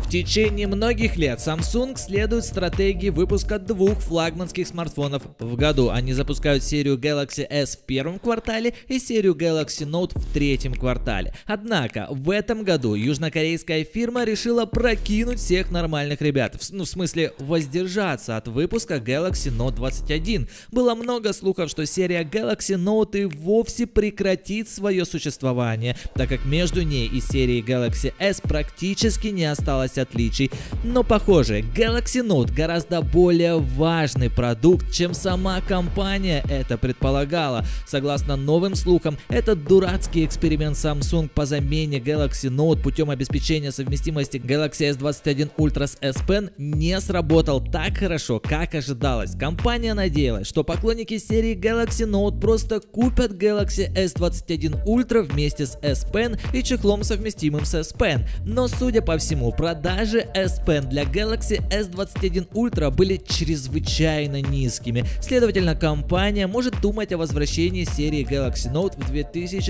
В течение многих лет Samsung следует стратегии выпуска двух флагманских смартфонов в году. Они запускают серию Galaxy S в первом квартале и серию Galaxy Note в третьем квартале. Однако в этом году южнокорейская фирма решила прокинуть всех нормальных ребят. В смысле воздержаться от выпуска Galaxy Note 21. Было много слухов, что серия Galaxy Note и вовсе прекратит свое существование, так как между ней и серией Galaxy S практически не осталось отличий. Но похоже, Galaxy Note гораздо более важный продукт, чем сама компания это предполагала. Согласно новым слухам, этот дурацкий эксперимент Samsung по замене Galaxy Note путем обеспечения совместимости Galaxy S21 Ultra с S Pen не сработал так хорошо, как ожидалось. Компания надеялась, что поклонники серии Galaxy Note просто купят Galaxy S21 Ultra вместе с S Pen и чехлом, совместимым с S Pen. Но, судя по всему, продажи S Pen для Galaxy S21 Ultra были чрезвычайно низкими. Следовательно, компания может думать о возвращении серии Galaxy Note в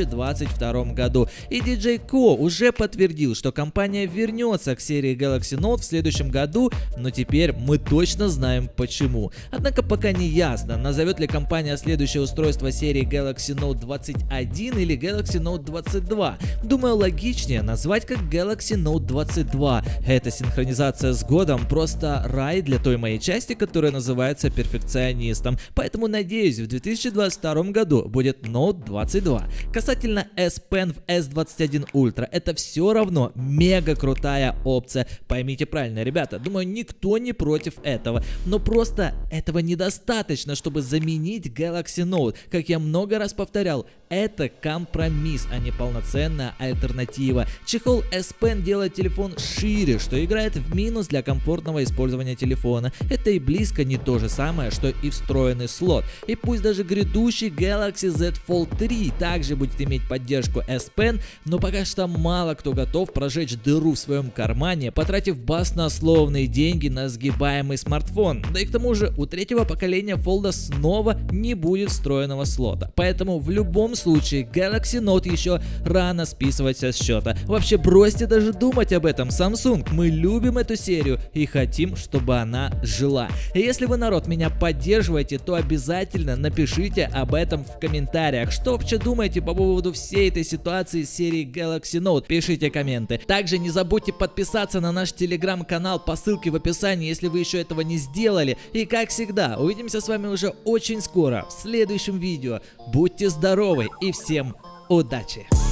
2022 году. И DJ Ko уже подтвердил, что компания вернется к серии Galaxy Note в следующем году, но теперь мы точно знаем почему. Однако пока не ясно, назовет ли компания следующее устройство серии Galaxy Note 21 или Galaxy Note 22. Думаю, логичнее назвать как Galaxy Note 22. Эта синхронизация с годом просто рай для той моей части, которая называется перфекционистом. Поэтому надеюсь, в 2022 году будет Note 22. Касательно S Pen в S21 Ultra, это все равно мега крутая опция. Поймите правильно, ребята, думаю, никто не против этого. Но просто этого недостаточно, чтобы заменить Galaxy Note. Как я много раз повторял, это компромисс, а не полноценная альтернатива. Чехол S Pen делает телефон шире, что играет в минус для комфортного использования телефона. Это и близко не то же самое, что и встроенный слот. И пусть даже грядущий Galaxy Z Fold 3 также будет иметь поддержку S Pen, но пока что мало кто готов прожечь дыру в своем кармане, потратив баснословные деньги на сгибаемый смартфон. Да и к тому же у третьего поколения Fold снова не будет встроенного слота. Поэтому в любом случае Galaxy Note еще рано списывать со счета. Вообще бросьте даже думать об этом, Samsung. Мы любим эту серию и хотим, чтобы она жила. И если вы, народ, меня поддерживаете, то обязательно напишите об этом в комментариях. Что вообще думаете по поводу всей этой ситуации с серией Galaxy Note? Пишите комменты. Также не забудьте подписаться на наш телеграм-канал по ссылке в описании, если вы еще этого не сделали. И как всегда, увидимся с вами уже очень скоро в следующем видео. Будьте здоровы и всем удачи!